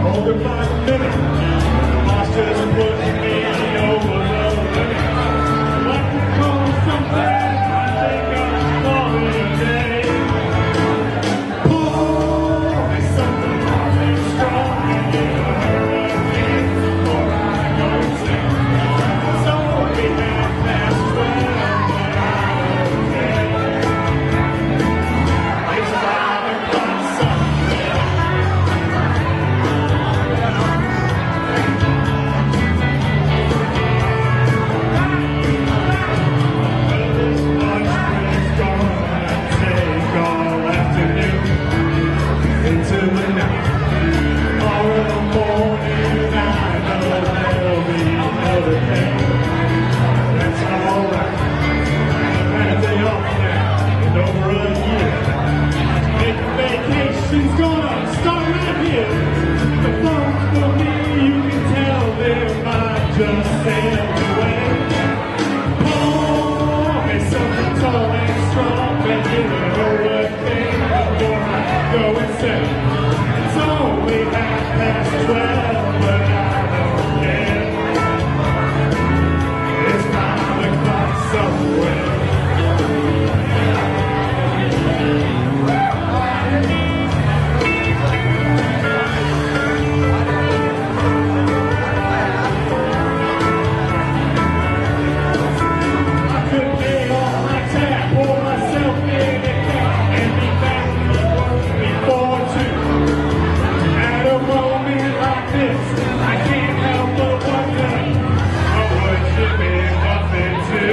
Hold it by a minute. Boss just put me over the limit. What to call something? I think I'm calling it a day. Pour me something strong and get a hurricane before I go insane. It's only 12:30, but I don't care. It's 5 o'clock somewhere. Into the night, tomorrow morning I know there'll be another day. That's alright. I've had a day off now in over a year. Making vacation's gonna start right here. The folks for me, you can tell they might just sail away. Pour me something tall and strong and get a hurricane before I go insane. It's only 12:30, but I don't care. It's 5 o'clock somewhere. I could pay off my tab, pour myself in a cab, and be back to work before 2. At a moment like this, I can't help but wonder, what would Jimmy Buffett do?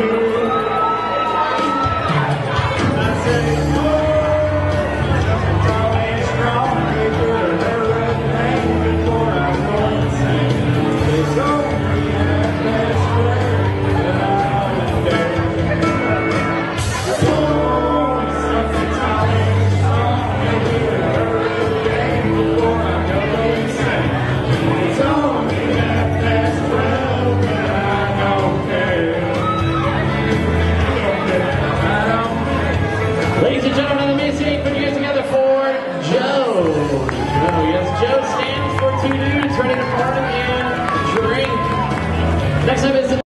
I say, something tall and strong, make it a hurricane before I go insane. It's only 12:30, but I'm dead. Something tall and strong, make it a hurricane before I go insane. It's only 12:30, but I don't care. I don't care. Ladies and gentlemen, the Macy put you guys together for Joe. Yes, Joe stands for two dudes ready to party and drink. Next up is